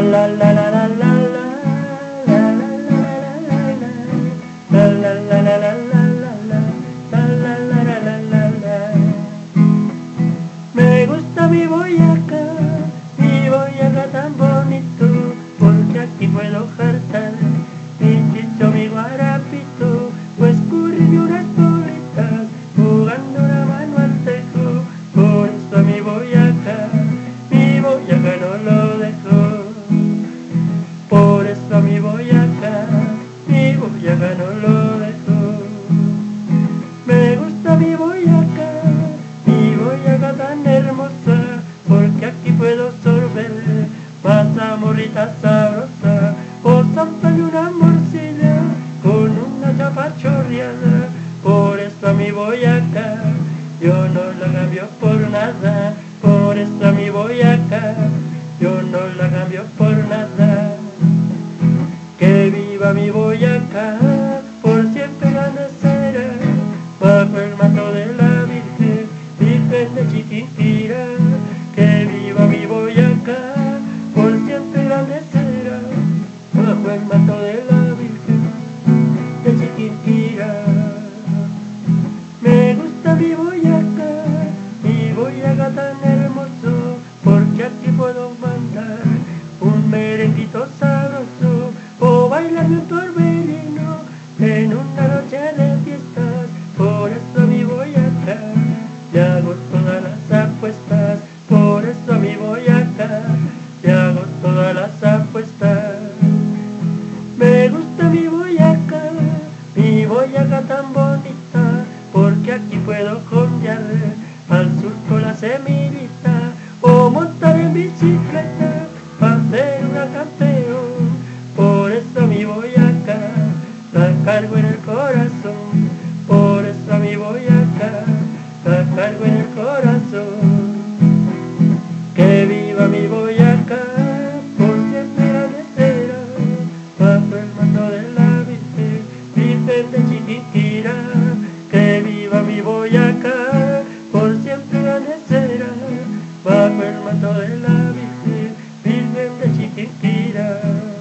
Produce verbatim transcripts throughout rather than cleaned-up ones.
la la la la la la la la la la la la la. Me gusta mi Boyacá, mi Boyacá tan bonito, porque aquí puedo jartar mi chicho, mi guarapito, pues currirme unas bolitas, jugando la mano al tejo. Por eso a mi Boyacá, mi Boyacá no lo dejo. Por eso a mi Boyacá, mi Boyacá no lo dejo. Me gusta mi Boyacá, mi Boyacá tan hermosa, porque aquí puedo sorber masa morrita sabrosa, o zampa de una morcilla con una chapa chorreada. Por eso a mi Boyacá yo no la cambio por nada. Por eso a mi Boyacá yo no la cambio por nada. Que viva mi Boyacá, por siempre grandecera, bajo el manto de la Virgen, Virgen de Chiquinquirá. Que viva mi Boyacá, por siempre grandecera, bajo el manto de la Virgen de Chiquinquirá. Me gusta mi Boyacá, mi Boyacá tan hermoso, porque aquí puedo mandar un merenguito sabroso, o bailarme un torbellino en una noche de fiestas. Por eso a mi Boyacá le hago todas las apuestas. Por eso a mi Boyacá le hago todas las apuestas. Me gusta mi Boyacá, mi Boyacá tan bonita, porque aquí puedo jondear al sur con la semillita, o montar en bicicleta para hacer una campeón. Por eso a mi Boyacá la cargo en el corazón. Por eso a mi Boyacá la cargo en el corazón. Que viva mi Boyacá, por siempre grandecera, bajo el mando de la Virgen, Virgen de Chiquinquirá. Que viva mi Boyacá, por siempre grandecera, bajo el mando de la Virgen, Virgen de Chiquinquirá.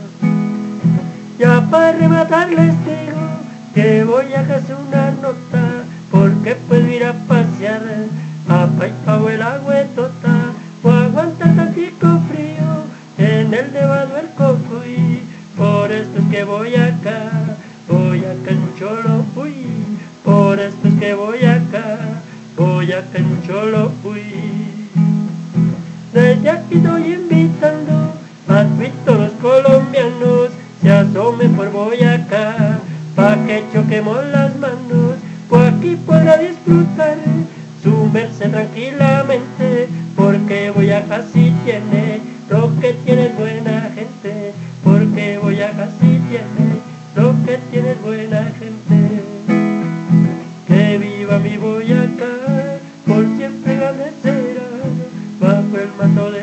Ya para rematar les digo que Boyacá es una nota, porque puedo ir a pasear a Paipao el agüetota, o aguantar tantico frío en el nevado el Cocuy. Por eso es que Boyacá, Boyacá es mucho lo fui. Por eso es que Boyacá, Boyacá es mucho lo fui. Desde aquí estoy invitando a todos los colombianos se asomen por Boyacá, pa' que choquemos las manos, pues aquí podrá disfrutar su merced tranquilamente, porque Boyacá sí tiene lo que tiene buena gente, porque Boyacá sí tiene lo que tiene buena gente. Que viva mi Boyacá, por siempre grandecera, bajo el mando de